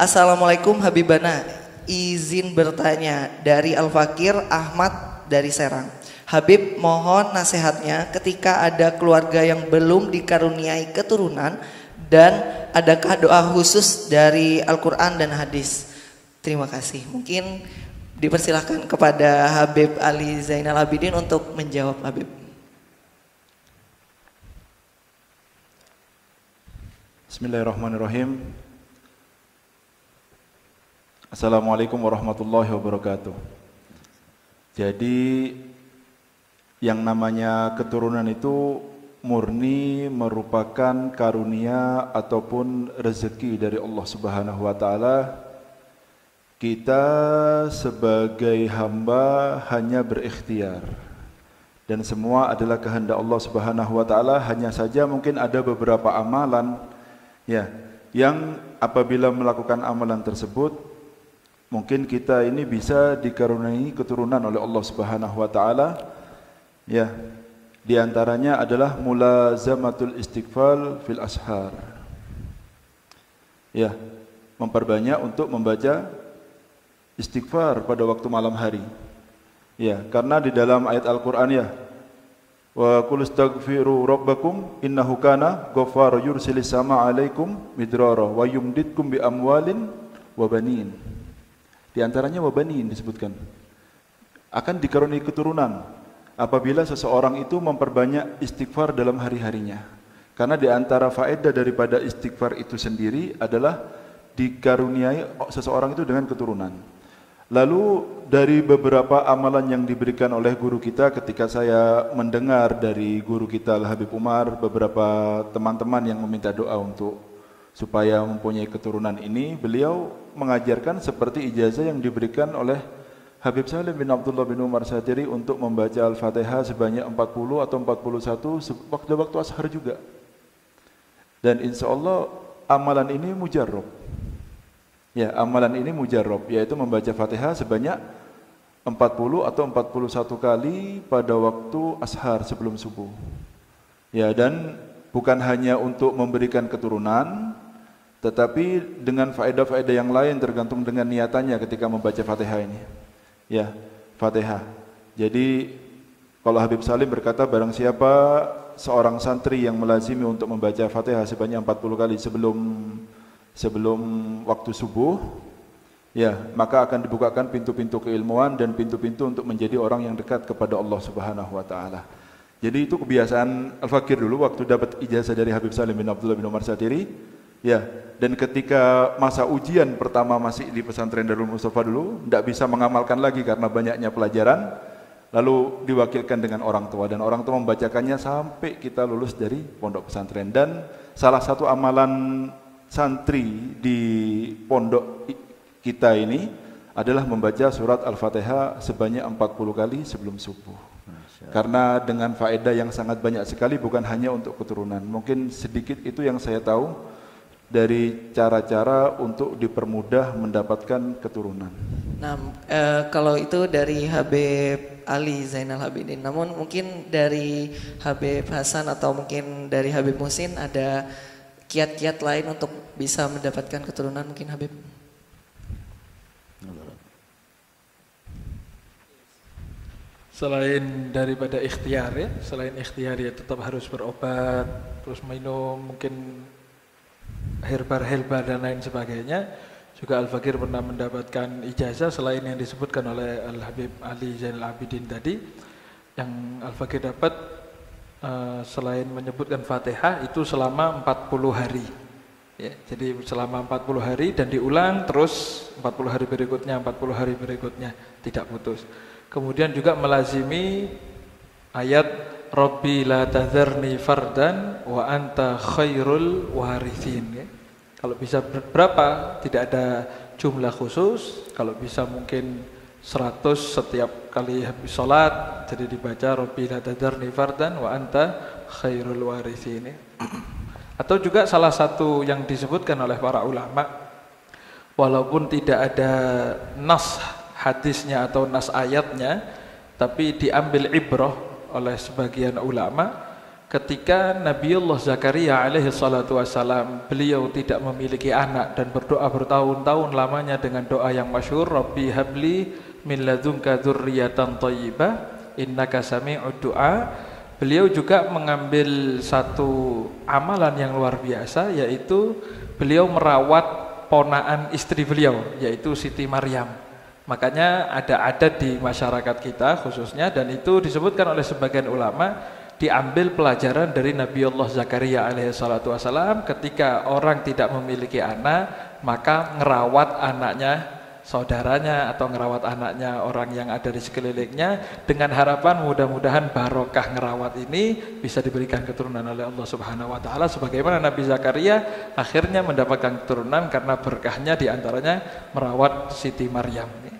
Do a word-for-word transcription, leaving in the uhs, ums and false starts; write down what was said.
Assalamualaikum Habibana, izin bertanya dari Al-Fakir Ahmad dari Serang. Habib, mohon nasihatnya ketika ada keluarga yang belum dikaruniai keturunan, dan adakah doa khusus dari Al-Quran dan hadis? Terima kasih. Mungkin dipersilahkan kepada Habib Ali Zainal Abidin untuk menjawab. Habib. Bismillahirrahmanirrahim. Assalamualaikum warahmatullahi wabarakatuh. Jadi yang namanya keturunan itu murni merupakan karunia ataupun rezeki dari Allah Subhanahu wa taala. Kita sebagai hamba hanya berikhtiar dan semua adalah kehendak Allah Subhanahu wa taala. Hanya saja mungkin ada beberapa amalan ya yang apabila melakukan amalan tersebut mungkin kita ini bisa dikaruniai keturunan oleh Allah Subhanahu wa taala. Ya, di antaranya adalah mulazamatul istighfar fil ashar. Ya, memperbanyak untuk membaca istighfar pada waktu malam hari. Ya, karena di dalam ayat Al-Qur'an ya, wa qul astaghfiru rabbakum innahu kana ghaffara yursilis samaa 'alaikum midrara wa yumditkum bi amwalin wa banin. Di antaranya wabanin disebutkan akan dikaruniai keturunan apabila seseorang itu memperbanyak istighfar dalam hari-harinya. Karena di antara faedah daripada istighfar itu sendiri adalah dikaruniai seseorang itu dengan keturunan. Lalu dari beberapa amalan yang diberikan oleh guru kita, ketika saya mendengar dari guru kita Al-Habib Umar beberapa teman-teman yang meminta doa untuk supaya mempunyai keturunan ini, beliau mengajarkan seperti ijazah yang diberikan oleh Habib Salim bin Abdullah bin Umar Satiri untuk membaca Al-Fatihah sebanyak empat puluh atau empat puluh satu waktu-waktu ashar juga. Dan insya Allah amalan ini mujarrab. Ya, amalan ini mujarrab, yaitu membaca Fatihah sebanyak empat puluh atau empat puluh satu kali pada waktu ashar sebelum subuh. Ya, dan bukan hanya untuk memberikan keturunan, tetapi dengan faedah-faedah yang lain tergantung dengan niatannya ketika membaca Fatihah ini. Ya, Fatihah. Jadi kalau Habib Salim berkata barang siapa seorang santri yang melazimi untuk membaca Fatihah sebanyak empat puluh kali sebelum sebelum waktu subuh, ya, maka akan dibukakan pintu-pintu keilmuan dan pintu-pintu untuk menjadi orang yang dekat kepada Allah Subhanahu wa taala. Jadi itu kebiasaan Al-Fakir dulu waktu dapat ijazah dari Habib Salim bin Abdullah bin Umar Satiri. Ya, dan ketika masa ujian pertama masih di pesantren Darul Mustafa dulu, tidak bisa mengamalkan lagi karena banyaknya pelajaran, lalu diwakilkan dengan orang tua, dan orang tua membacakannya sampai kita lulus dari pondok pesantren. Dan salah satu amalan santri di pondok kita ini adalah membaca surat Al-Fatihah sebanyak empat puluh kali sebelum subuh. Karena dengan faedah yang sangat banyak sekali, bukan hanya untuk keturunan. Mungkin sedikit itu yang saya tahu dari cara-cara untuk dipermudah mendapatkan keturunan. Nah, e, kalau itu dari Habib Ali Zainal Abidin. Namun mungkin dari Habib Hasan atau mungkin dari Habib Musin ada kiat-kiat lain untuk bisa mendapatkan keturunan mungkin, Habib? Selain daripada ikhtiar ya, selain ikhtiar ya tetap harus berobat, terus minum mungkin herbar-herbar dan lain sebagainya. Juga Al-Fakir pernah mendapatkan ijazah selain yang disebutkan oleh Al-Habib Ali Zainal Abidin tadi. Yang Al-Fakir dapat uh, selain menyebutkan Fatihah itu selama empat puluh hari ya, jadi selama empat puluh hari dan diulang terus empat puluh hari berikutnya, empat puluh hari berikutnya, tidak putus. Kemudian juga melazimi ayat Rabbi la tadharni fardan wa anta khairul warithin ya. Kalau bisa berapa, tidak ada jumlah khusus. Kalau bisa mungkin seratus setiap kali habis sholat, jadi dibaca Rabbi la tadharni fardan wa anta khairul warithin ya. Atau juga salah satu yang disebutkan oleh para ulama, walaupun tidak ada nas hadisnya atau nas ayatnya, tapi diambil ibrah oleh sebagian ulama, ketika Nabiullah Zakaria alaihi salatu wassalam, beliau tidak memiliki anak dan berdoa bertahun-tahun lamanya dengan doa yang masyhur, Rabbi habli min ladunka dzurriyyatan thayyibah innaka sami'ud du'a. Beliau juga mengambil satu amalan yang luar biasa, yaitu beliau merawat ponaan istri beliau, yaitu Siti Maryam. Makanya ada adat di masyarakat kita khususnya, dan itu disebutkan oleh sebagian ulama, diambil pelajaran dari Nabiullah Zakaria alaihi salatu wassalam. Ketika orang tidak memiliki anak, maka ngerawat anaknya saudaranya atau ngerawat anaknya orang yang ada di sekelilingnya, dengan harapan mudah-mudahan barokah ngerawat ini bisa diberikan keturunan oleh Allah Subhanahu wa taala, sebagaimana Nabi Zakaria akhirnya mendapatkan keturunan karena berkahnya diantaranya merawat Siti Maryam.